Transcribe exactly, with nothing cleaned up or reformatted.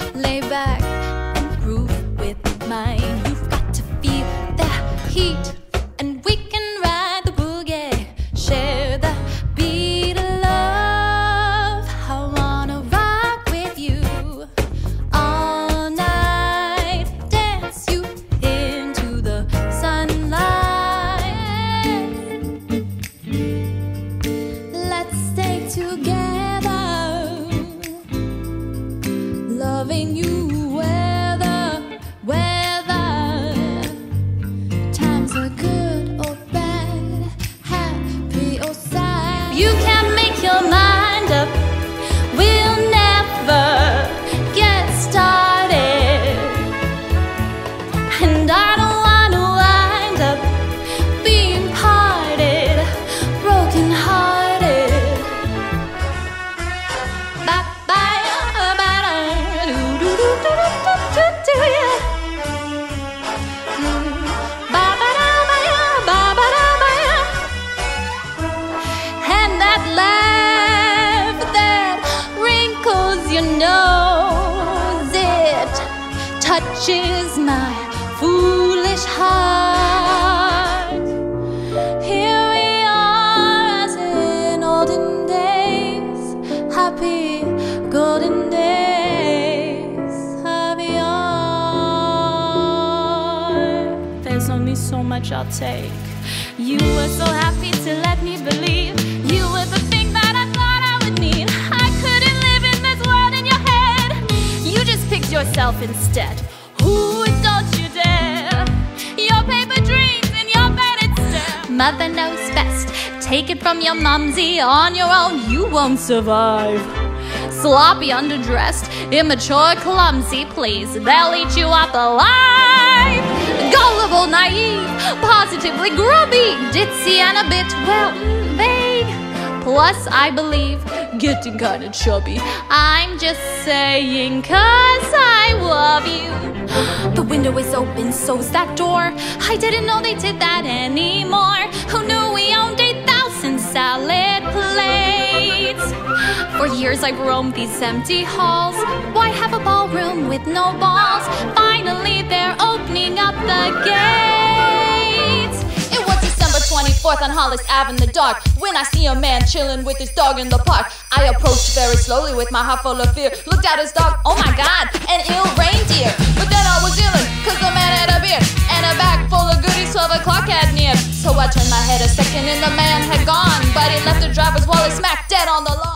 lay back and groove with mine. You've got to feel the heat, and we can ride the boogie, share the beat of love. I wanna rock with you all night, dance you into the sunlight. Let's stay together, loving you weather, weather. Times are good or bad, happy or sad. You can't make your mind up, we'll never get started. And I don't wanna wind up being parted, broken hearted. Ba ba ba da do do do do do do do yeah. Ba ba da ba ya, ba ba da ba ya. And that laugh that wrinkles your nose, it touches my foolish heart. Here we are as in olden days, happy golden days of yore. There's only so much I'll take. You were so happy to let me believe you were the thing that I thought I would need. I couldn't live in this world in your head. You just picked yourself instead. Who don't you dare? Your paper dreams in your bed instead. Mother knows best. Take it from your mumsy. On your own, you won't survive. Sloppy, underdressed, immature, clumsy, please, they'll eat you up alive. Gullible, naive, positively grubby, ditzy and a bit, well, vague. Plus, I believe, getting kinda chubby. I'm just saying 'cause I love you. The window is open, so's that door. I didn't know they did that anymore. Who knew we owned eight thousand salad plates? For years I've roamed these empty halls. Why have a ballroom with no balls? Finally they're opening up the gates. It was December twenty-fourth on Hollis Ave in the dark, when I see a man chilling with his dog in the park. I approached very slowly with my heart full of fear. Looked at his dog, oh my god, an ill reindeer. But then I was yelling, 'cause the man had a beard and a bag full of goodies twelve o'clock had near. So I turned my head a second and the man had gone, but he left the driver's wallet smack dead on the lawn.